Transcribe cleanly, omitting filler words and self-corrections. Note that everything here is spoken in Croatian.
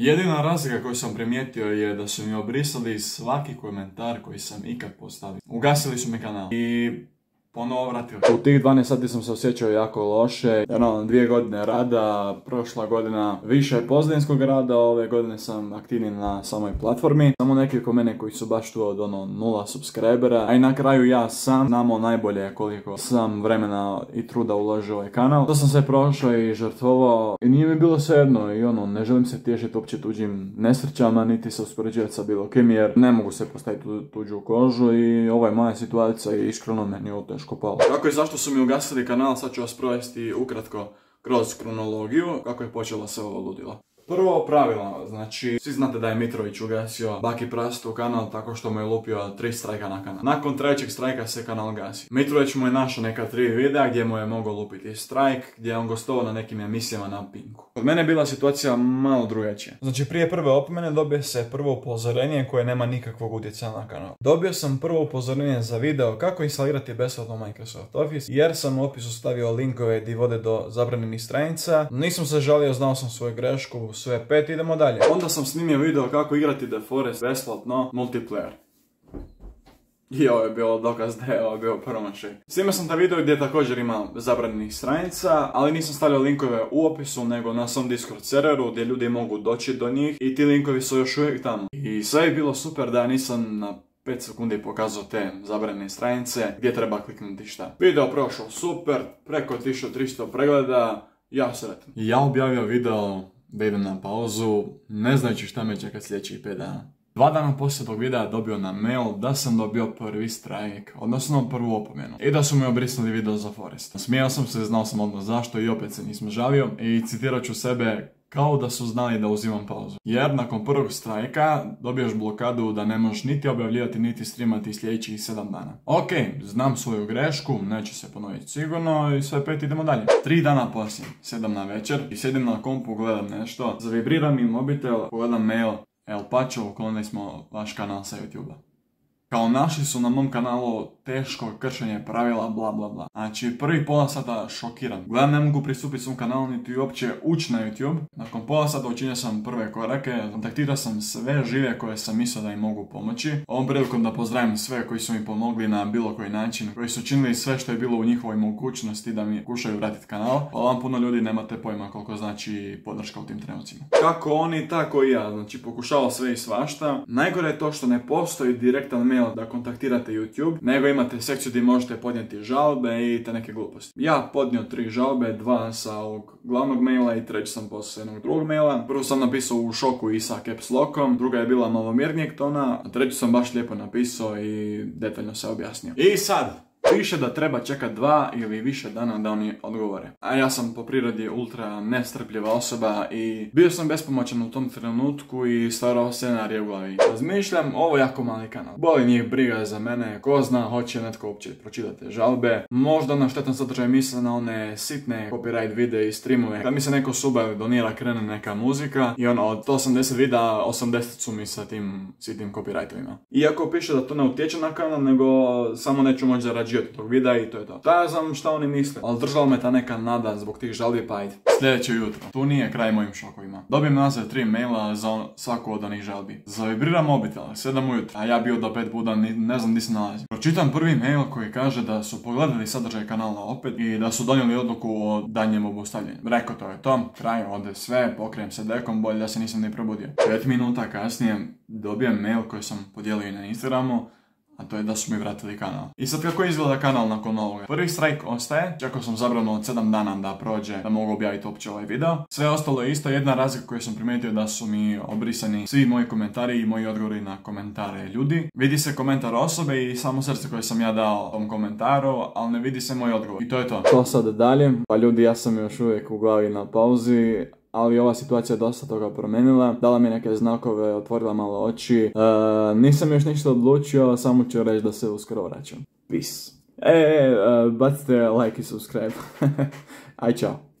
Jedina razlika koju sam primijetio je da su mi obrisali svaki komentar koji sam ikad postavio. Ugasili su mi kanal i ponovo vratili. U tih 12 sati sam se osjećao jako loše. 2 godine rada, prošla godina više pozadinskog rada, ove godine sam aktivni na samoj platformi. Samo neki oko mene koji su baš tu od 0 subscribera, a i na kraju ja sam znamo najbolje koliko sam vremena i truda uložio ovaj kanal. To sam sve prošao i žrtvovao i nije mi bilo svejedno i ne želim se tješiti uopće tuđim nesrećama, niti se uspoređivati sa bilo kim jer ne mogu se postaviti tuđu kožu i ova je moja situacija i iskreno meni je teško palo. Kako i zašto su mi ugasili kanal, sad ću vas provesti ukratko kroz kronologiju kako je počelo sve ovo ludilo. Prvo pravilo, znači, svi znate da je Mitrović ugasio Baki Prastu kanal tako što mu je lupio 3 strajka na kanal. Nakon 3. strajka se kanal gasi. Mitrović mu je našao neka 3 videa gdje mu je mogao lupiti strajk, gdje je on gostovao na nekim emisijama na Pinku. Kod mene je bila situacija malo drugačija. Znači, prije prve opomene dobije se prvo upozorenje koje nema nikakvog utjecaja na kanal. Dobio sam prvo upozorenje za video kako instalirati besplatno Microsoft Office, jer sam u opisu stavio linkove gdje vode do zabranjenih stranica. Nisam se žalio, znao sam svoju grešku, sve 5, idemo dalje. Onda sam snimio video kako igrati The Forest besplatno multiplayer. I ovo je bilo dokaz da je ovo bio promašaj. Snimio sam taj video gdje također ima zabranjenih stranica, ali nisam stavio linkove u opisu, nego na svom Discord serveru gdje ljudi mogu doći do njih i ti linkovi su još uvijek tamo. I sve je bilo super da nisam na 5 sekundi pokazao te zabranjene stranice gdje treba kliknuti šta. Video prošao super, preko 1300 pregleda, ja sretan. I ja objavio video da idem na pauzu, ne znajući šta me čeka sljedećih 5 dana. 2 dana poslije tog videa dobio na mail da sam dobio prvi strajk, odnosno prvu opomenu. I da su mi obrisali video za Forest. Smijao sam se, znao sam odmah zašto i opet se nisam žalio i citirat ću sebe kao da su znali da uzimam pauzu. Jer nakon prvog strajka dobiješ blokadu da ne možeš niti objavljivati niti streamati sljedećih 7 dana. Ok, znam svoju grešku, neće se ponoviti sigurno i sve 5 idemo dalje. 3 dana poslije, 7 na večer i sjedim na kompu, gledam nešto, zavibrira mi mobitel, pogledam mail, El Pacho, uklonili smo vaš kanal sa YouTube-a. Kao našli su na mom kanalu teško kršenje pravila bla bla bla. Znači prvi pola sata šokiran. Gledam, ne mogu pristupiti svom kanalu niti uopće ući na YouTube. Nakon pola sata učinio sam prve korake, kontaktirao sam sve žive koje sam mislio da im mogu pomoći. Ovom prilikom da pozdravim sve koji su mi pomogli na bilo koji način, koji su činili sve što je bilo u njihovoj mogućnosti da mi pokušaju vratiti kanal. Hvala vam puno ljudi, nemate pojma koliko znači podrška u tim trenucima. Kako oni, tako i ja, znači pokušao sve i svašta. Najgore je to što ne postoji direktan mail da kontaktirate YouTube, nego imate sekciju gdje možete podnijeti žalbe i te neke gluposti. Ja podnio 3 žalbe, 2 sa ovog glavnog maila i 3 sam poslao jednog drugog maila. Prvo sam napisao u šoku i sa caps lockom, druga je bila malo mirnijeg tona, a 3 sam baš lijepo napisao i detaljno se objasnio. I sad piše da treba čekati 2 ili više dana da oni odgovore. A ja sam po prirodi ultra nestrpljiva osoba i bio sam bespomoćan u tom trenutku i stvarao scenarije u glavi. Razmišljam, ovo je jako mali kanal. Boli njih briga za mene, ko zna, hoće netko uopće pročitati žalbe. Možda na štetan sadržaj misle na one sitne copyright videe i streamove. Da mi se neko suba ili donira, krene neka muzika i od 180 videa 80 su mi sa tim sitnim copyrightovima. Iako piše da to ne utječe na kanal, nego samo neću moći zarađivati tog videa i to je to. Da, znam šta oni misle, ali držala me ta neka nada zbog tih žalbi, pa ajde. Sljedeće jutro. Tu nije kraj mojim šokovima. Dobijem nazad 3 maila za svaku od onih žalbi. Zavibrira mobitel, 7 ujutro, a ja bio do 5 budan, ne znam gdje se nalazim. Pročitam prvi mail koji kaže da su pogledali sadržaj kanala opet i da su donijeli odluku o danjem obustavljanju. Rekao to je to, kraj, ode sve, pokrijem se dekom, bolje da se nisam ni probudio. 5 minuta kasnije dobijem mail koji sam podijelio i na Instagramu, a to je da su mi vratili kanal. I sad kako izgleda kanal nakon ovoga? Prvi strajk ostaje, čekao sam zabrano od 7 dana da prođe, da mogu objaviti uopće ovaj video. Sve ostalo je isto, jedna razlika koju sam primijetio da su mi obrisani svi moji komentari i moji odgovori na komentare ljudi. Vidi se komentar osobe i samo srce koje sam ja dao tom komentaru, ali ne vidi se moj odgovor. I to je to. To sad dalje, pa ljudi, ja sam još uvijek u glavi na pauzi, ali ova situacija je dosta toga promijenila, dala mi neke znakove, otvorila malo oči. Nisam još ništa odlučio, samo ću reći da se uskoro vraćam. Peace. Bacite like i subscribe. Aj, čao.